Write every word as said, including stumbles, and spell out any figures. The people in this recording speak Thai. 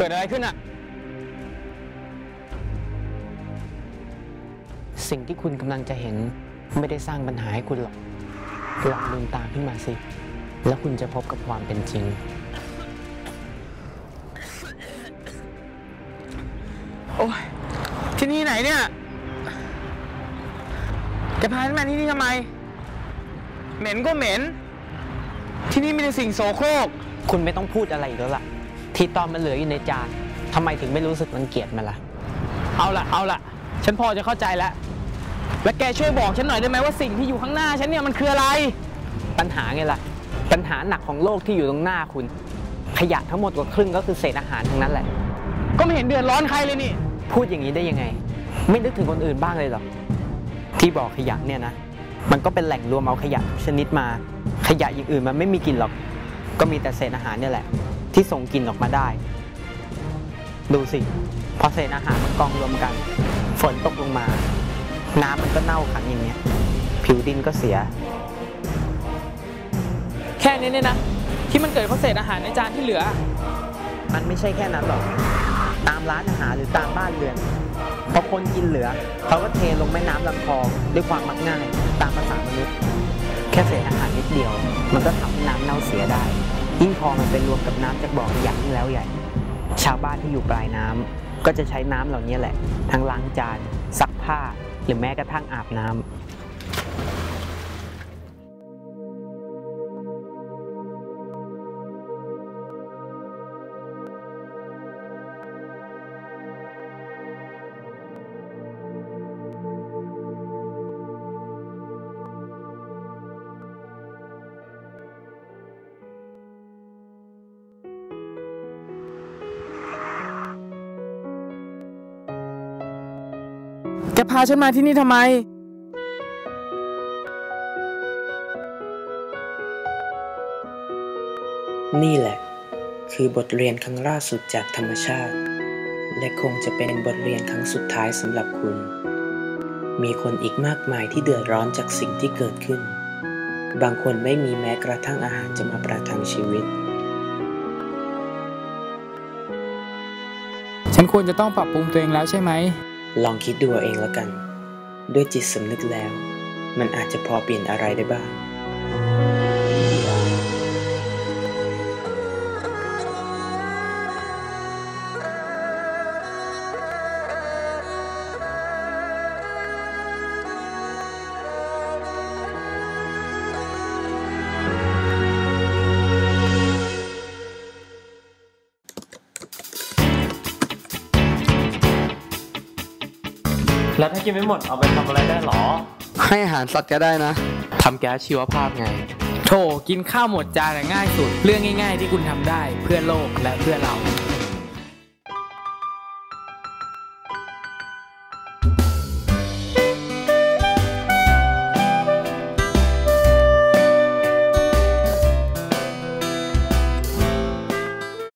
กิดอะไรขึ้นอะสิ่งที่คุณกำลังจะเห็นไม่ได้สร้างปัญหาให้คุณหรอกลองลืมตาขึ้นมาสิแล้วคุณจะพบกับความเป็นจริงโอ้ยที่นี่ไหนเนี่ยจะพาฉันมาที่นี่ทำไมเหม็นก็เหม็นที่นี่มีแต่สิ่งโสโครกคุณไม่ต้องพูดอะไรอีกแล้วล่ะที่ตอนมันเหลืออยู่ในจานทำไมถึงไม่รู้สึกรังเกียจมันล่ะเอาล่ะเอาล่ะฉันพอจะเข้าใจแล้วและแกช่วยบอกฉันหน่อยได้ไหมว่าสิ่งที่อยู่ข้างหน้าฉันเนี่ยมันคืออะไรปัญหาไงล่ะปัญหาหนักของโลกที่อยู่ตรงหน้าคุณขยะทั้งหมดกว่าครึ่งก็คือเศษอาหารทั้งนั้นแหละก็ไม่เห็นเดือดร้อนใครเลยนี่พูดอย่างนี้ได้ยังไงไม่นึกถึงคนอื่นบ้างเลยหรอที่บอกขยะเนี่ยนะมันก็เป็นแหล่งรวมเอาขยะชนิดมาขยะอย่างอื่นมันไม่มีกลิ่นหรอกก็มีแต่เศษอาหารเนี่ยแหละที่ส่งกลิ่นออกมาได้ดูสิพอเศษอาหารมันกองรวมกันฝนตกลงมาน้ำมันก็เน่าขังอย่างเงี้ยผิวดินก็เสียแค่นี้เนี่ยนะที่มันเกิดเพราะเศษอาหารในจานที่เหลือมันไม่ใช่แค่นั้นหรอกตามร้านอาหารหรือตามบ้านเรือนพอคนกินเหลือเขาก็เทลงแม่น้ำลำคลองด้วยความมักง่ายตามภาษามนุษย์แค่เศษอาหารนิดเดียวมันก็ทำให้น้ำเน่าเสียได้ยิ่งพอมันเป็นรวมกับน้ำจากบ่อขยะยิ่งแล้วใหญ่ชาวบ้านที่อยู่ปลายน้ำก็จะใช้น้ำเหล่านี้แหละทั้งล้างจานซักผ้าหรือแม้กระทั่งอาบน้ำแกพาฉันมาที่นี่ทำไมนี่แหละคือบทเรียนครั้งล่าสุดจากธรรมชาติและคงจะเป็นบทเรียนครั้งสุดท้ายสำหรับคุณมีคนอีกมากมายที่เดือดร้อนจากสิ่งที่เกิดขึ้นบางคนไม่มีแม้กระทั่งอาหารจะมาประทังชีวิตฉันควรจะต้องปรับปรุงตัวเองแล้วใช่ไหมลองคิดดูเอาเองแล้วกันด้วยจิตสำนึกแล้วมันอาจจะพอเปลี่ยนอะไรได้บ้างแล้วถ้ากินไม่หมดเอาไปทำอะไรได้หรอให้อาหารสัตว์ก็ได้นะทำแก๊สชีวภาพไงโถกินข้าวหมดจานง่ายสุดเรื่องง่ายๆที่คุณทำได้เพื่อโลกและเพื่อเรา